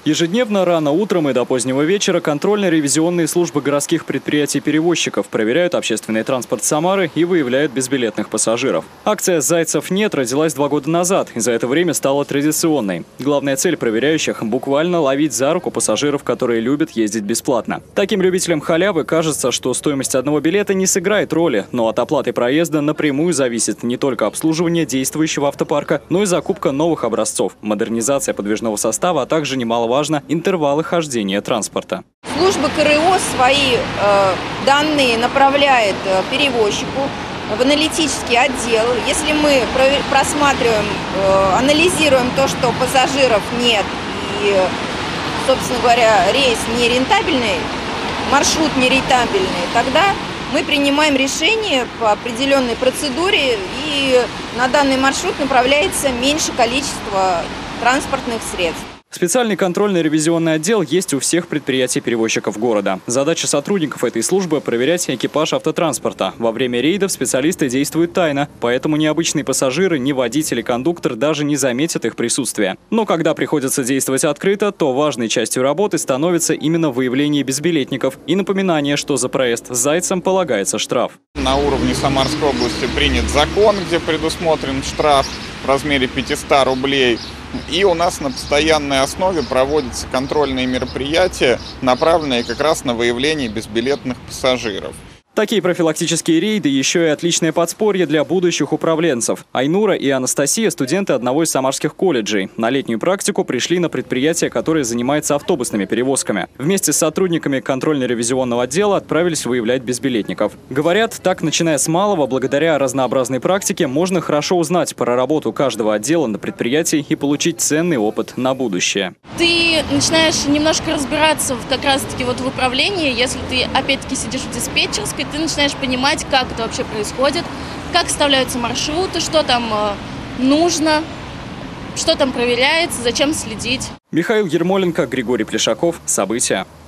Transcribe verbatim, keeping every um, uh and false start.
Ежедневно рано утром и до позднего вечера контрольно-ревизионные службы городских предприятий-перевозчиков проверяют общественный транспорт Самары и выявляют безбилетных пассажиров. Акция «Зайцев нет» родилась два года назад и за это время стала традиционной. Главная цель проверяющих – буквально ловить за руку пассажиров, которые любят ездить бесплатно. Таким любителям халявы кажется, что стоимость одного билета не сыграет роли, но от оплаты проезда напрямую зависит не только обслуживание действующего автопарка, но и закупка новых образцов, модернизация подвижного состава, а также немаловажно важно интервалы хождения транспорта. Служба КРО свои э, данные направляет э, перевозчику в аналитический отдел. Если мы просматриваем, э, анализируем то, что пассажиров нет и, собственно говоря, рейс нерентабельный, маршрут нерентабельный, тогда мы принимаем решение по определенной процедуре, и на данный маршрут направляется меньше количество транспортных средств. Специальный контрольно-ревизионный отдел есть у всех предприятий-перевозчиков города. Задача сотрудников этой службы – проверять экипаж автотранспорта. Во время рейдов специалисты действуют тайно, поэтому ни обычные пассажиры, ни водитель и кондуктор даже не заметят их присутствия. Но когда приходится действовать открыто, то важной частью работы становится именно выявление безбилетников и напоминание, что за проезд с зайцем полагается штраф. На уровне Самарской области принят закон, где предусмотрен штраф в размере пятисот рублей. И у нас на постоянной основе проводятся контрольные мероприятия, направленные как раз на выявление безбилетных пассажиров. Такие профилактические рейды еще и отличное подспорье для будущих управленцев. Айнура и Анастасия – студенты одного из самарских колледжей. На летнюю практику пришли на предприятие, которое занимается автобусными перевозками. Вместе с сотрудниками контрольно-ревизионного отдела отправились выявлять безбилетников. Говорят, так, начиная с малого, благодаря разнообразной практике, можно хорошо узнать про работу каждого отдела на предприятии и получить ценный опыт на будущее. Ты начинаешь немножко разбираться в, как раз-таки вот в управлении, если ты опять-таки сидишь в диспетчерской, ты начинаешь понимать, как это вообще происходит, как составляются маршруты, что там э, нужно, что там проверяется, зачем следить. Михаил Ермоленко, Григорий Плешаков. События.